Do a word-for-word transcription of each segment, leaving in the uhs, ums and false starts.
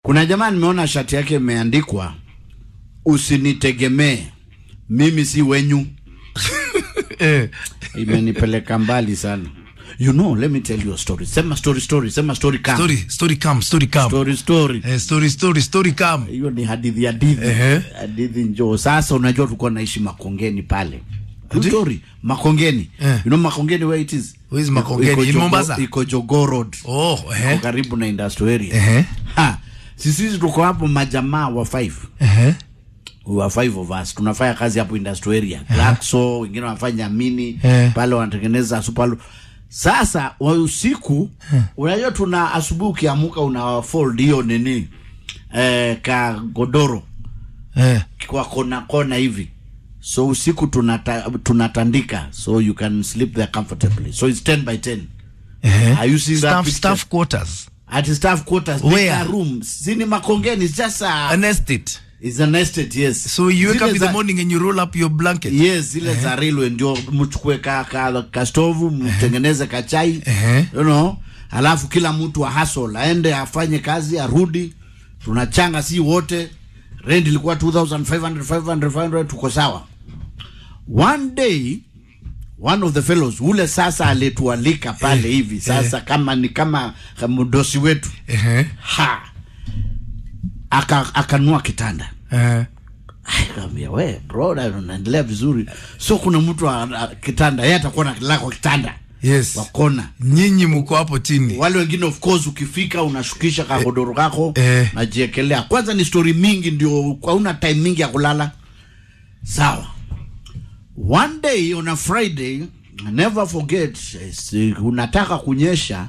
Kuna jamaa nimeona shati yake imeandikwa Usinitegemee, mimi si Wenu. Eh, imenipeleka mbali sana. You know, let me tell you a story. Sema story story, sema story come. Story, story come, story come. Story story. Eh, story story, story come. Hiyo ni hadithi hadithi. Ehe. Hadithi njoo. Sasa unajua tulikuwa naishi Makongeni pale. Story Makongeni. Eh. You know Makongeni where it is? Where is Makongeni? Iko In Jogo, Mombasa? Iko Jogo Road. Oh, eh. Iko karibu na industrial area. Eh. Ha. Sisi tuko hapo majamaa wa five. Eh. We are five of us. Tunafanya kazi hapo industrial area. Glaxo, wengine wanafanya mini, Eh. pale wanatengeneza super. Sasa wa usiku, unajua tuna asubuhi ukiamuka una fold hiyo nini? Eh, ka godoro. Eh. Kwa kona kona hivi. So usiku tunata, tunatandika so you can sleep there comfortably. So it's ten by ten. Eh. Are you seeing that Staff, picture? staff quarters. At staff quarters. Where? Rooms. Sini Makongeni. It's just a... An estate. It's an estate, yes. So you wake Zile up in the za, morning and you roll up your blanket. yes, zile uh-huh. za railway ndio mchukue ka, ka, ka stovu, mtengeneze ka chai, uh-huh. you know, alafu kila mtu wa hustle, aende afanye kazi, arudi, tunachanga si wote, rent ilikuwa two thousand five hundred, five hundred, five hundred, tuko sawa. One day, one of the fellows, ule sasa alitualika pale hivi, sasa uh-huh. kama ni kama mdosi wetu, uh-huh. ha, aka akanua kitanda. Uh-huh. Akamwambia, we bro, unaendelea vizuri. So kuna mtu wa kitanda, yeye atakuwa na kilako kitanda. Yes. Wakona. Nyinyi mko hapo chini. Wale wengine of course ukifika unashukisha kagodoro kako, eh. najiekelea. Kwanza ni story mingi ndio kwa una time mingi ya kulala. Sawa. One day on a Friday, I never forget, unataka kunyesha,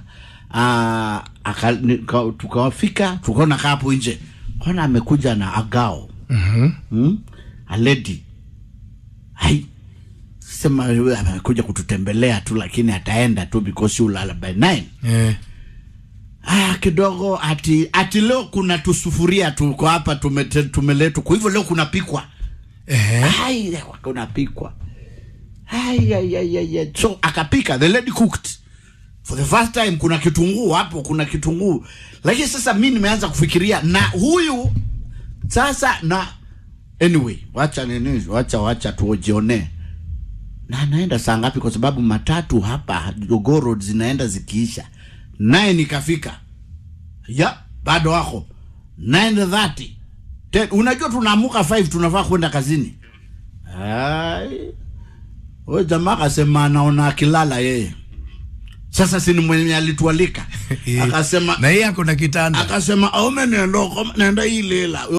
uh, tukawafika, tukaona hapo nje. Kona amekuja na agao. Mhm. Hmm? A lady. Hai. Sema amekuja kututembelea tu lakini ataenda tu because you lala by nine. Eh. Ah, kidogo ati ati leo kuna tusufuria tuko hapa tumete tumeletu. Kwa hivyo leo kuna pikwa. Eh. Hai, kuna pikwa. Hai ai ai ai. So akapika, the lady cooked. For the first time kuna kitunguu hapo, kuna kitunguu. Lakini sasa mimi nimeanza kufikiria na huyu sasa na anyway, wacha nini, wacha wacha tuojione. Na naenda saa ngapi kwa sababu matatu hapa Jogo Road zinaenda zikiisha. Naye nikafika. Ya, bado wako. nine thirty. Unajua tunaamuka five tunafaa kwenda kazini. Ai. Wewe jamaa akasema anaona akilala yeye. Sasa si ni mwenye alitualika. Akasema na yeye ako na kitanda. Akasema aume nenda nenda ile la.